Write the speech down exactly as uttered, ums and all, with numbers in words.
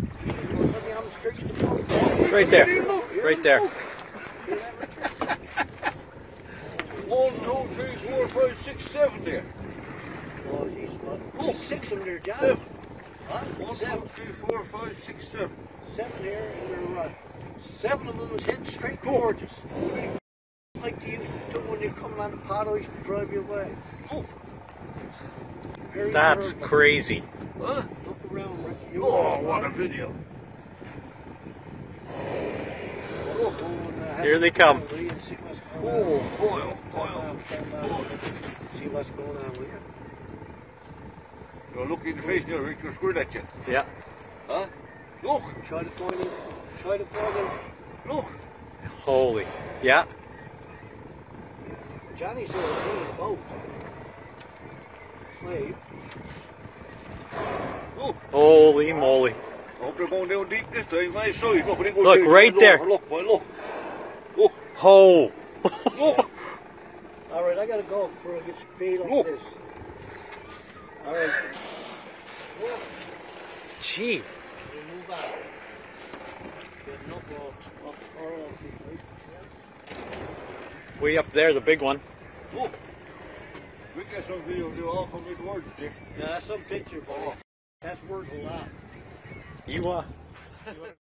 Right there. Right there. One, two, three, four, five, six, seven there. Oh, geez, what? Oh, six of them there, John. Seven. Huh? One, Seven. two, three, four, five, six, seven. Seven there, and there were uh, seven of them was heading straight towards us. Like they used to do when you're coming on the paddle, used to drive you away. Oh. Very That's terrible. crazy. Huh? Look around, Rick. You Oh, know, what a video. oh, and, uh, Here they come. and see what's going Oh, on. oil, Turn oil. around, turn around, see what's going on with you. You're looking in the face now, Rick, you're squared at you. Yeah. Huh? Look, Try to find him. Try to find him. look. Holy. Yeah. Johnny's there in a boat. Slave. Look. Holy moly. Hope they're going down deep this time. My side. Look, they go Look, down, right down there. lower. Look, boy, look. Look, Oh. look. Alright, I gotta go before I get speed on Look. this. Alright. Look. Gee. We move out. Get no boats. Up, all over the place. Way up there, the big one. Look. Rick got some video. They're all coming towards you. Yeah, that's some picture, boy. That's worth a lot. You, uh...